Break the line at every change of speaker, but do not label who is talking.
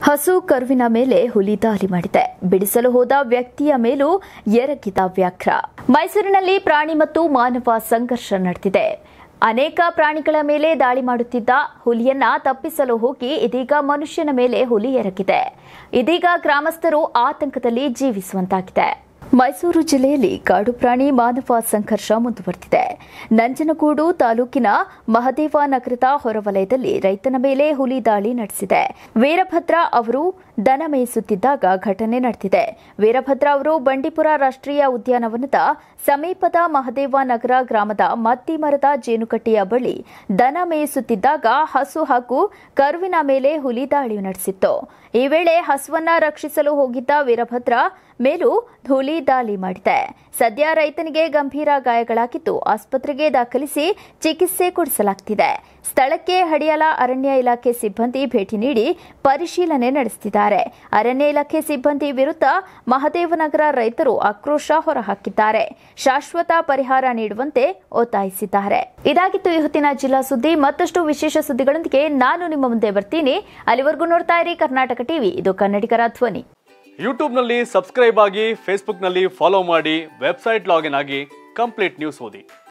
ಹಸು ಕರುವಿನ ಮೇಲೆ ಹುಲಿ ದಾಳಿ ಮಾಡಿದೆ. ಬಿಡಿಸಲು ಹೋದ ವ್ಯಕ್ತಿಯ ಮೇಲೂ ಎರಗಿದ ವ್ಯಾಘ್ರ. ಮೈಸೂರಿನಲ್ಲಿ ಪ್ರಾಣಿ ಮತ್ತು ಮಾನವ ಸಂಘರ್ಷ ನಡೆದಿದೆ. ಅನೇಕ ಪ್ರಾಣಿಗಳ ಮೇಲೆ ದಾಳಿ ಮಾಡುತ್ತಿದ್ದ ಹುಲಿಯನ್ನ ತಪ್ಪಿಸಲು ಹೋಗಿ ಇದೀಗ ಮನುಷ್ಯನ ಮೇಲೆ ಹುಲಿ ಎರಗಿದೆ. ಇದೀಗ ಗ್ರಾಮಸ್ಥರು ಆತಂಕದಲ್ಲಿ ಜೀವಿಸುವಂತಾಗಿದೆ. ಮೈಸೂರು ಜಿಲ್ಲೆಯಲ್ಲಿ ಕಾಡು ಪ್ರಾಣಿ ಮಾನವ ಸಂಘರ್ಷ ಮುಂದುವರೆದಿದೆ. ನಂಜನಗೂಡು ತಾಲೂಕಿನ ಮಹದೇವ ನಗರದ ಹೊರವಲಯದಲ್ಲಿ ರೈತನ ಮೇಲೆ ಹುಲಿ ದಾಳಿ ನಡೆಸಿದೆ. ವೀರಭದ್ರ ಅವರು ದನ ಮೇಯಿಸುತ್ತಿದ್ದಾಗ ಘಟನೆ ನಡೆದಿದೆ. ವೀರಭದ್ರ ಅವರು ಬಂಡೀಪುರ ರಾಷ್ಟ್ರೀಯ ಉದ್ಯಾನವನದ ಸಮೀಪದ ಮಹದೇವ ನಗರ ಗ್ರಾಮದ ಮತ್ತಿ ಮರದ ಜೇನುಕಟ್ಟೆಯ ಬಳಿ ದನ ಮೇಯಿಸುತ್ತಿದ್ದಾಗ ಹಸು ಹಾಗೂ ಕರುವಿನ ಮೇಲೆ ಹುಲಿ ದಾಳಿ ನಡೆಸಿತ್ತು. ಈ ವೇಳೆ ಹಸುವನ್ನ ರಕ್ಷಿಸಲು ಹೋಗಿದ್ದ ವೀರಭದ್ರ ಮೇಲೂ ಹುಲಿ ದಾಳಿ ಮಾಡಿದೆ. ಸದ್ಯ ರೈತನಿಗೆ ಗಂಭೀರ ಗಾಯಗಳಾಗಿದ್ದು ಆಸ್ಪತ್ರೆಗೆ ದಾಖಲಿಸಿ ಚಿಕಿತ್ಸೆ ಕೊಡಿಸಲಾಗುತ್ತಿದೆ. ಸ್ಥಳಕ್ಕೆ ಹಡಿಯಾಲ ಅರಣ್ಯ ಇಲಾಖೆ ಸಿಬ್ಬಂದಿ ಭೇಟಿ ನೀಡಿ ಪರಿಶೀಲನೆ ನಡೆಸುತ್ತಿದ್ದಾರೆ. ಅರಣ್ಯ ಇಲಾಖೆ ಸಿಬ್ಬಂದಿ ವಿರುದ್ಧ ಮಹದೇವನಗರ ರೈತರು ಆಕ್ರೋಶ ಹೊರಹಾಕಿದ್ದಾರೆ. ಶಾಶ್ವತ ಪರಿಹಾರ ನೀಡುವಂತೆ ಒತ್ತಾಯಿಸಿದ್ದಾರೆ. ಇದಾಗಿತ್ತು ಈ ಹೊತ್ತಿನ ಜಿಲ್ಲಾ ಸುದ್ದಿ. ಮತ್ತಷ್ಟು ವಿಶೇಷ ಸುದ್ದಿಗಳೊಂದಿಗೆ ನಾನು ನಿಮ್ಮ ಮುಂದೆ ಬರ್ತೀನಿ. ಅಲ್ಲಿವರೆಗೂ ನೋಡ್ತಾ ಇರಿ ಕರ್ನಾಟಕ ಟಿವಿ, ಇದು ಕನ್ನಡಿಗರ ಧ್ವನಿ.
ಯೂಟ್ಯೂಬ್ನಲ್ಲಿ ಸಬ್ಸ್ಕ್ರೈಬ್ ಆಗಿ, ಫೇಸ್ಬುಕ್ನಲ್ಲಿ ಫಾಲೋ ಮಾಡಿ, ವೆಬ್ಸೈಟ್ ಲಾಗಿನ್ ಆಗಿ ಕಂಪ್ಲೀಟ್ ನ್ಯೂಸ್ ಓದಿ.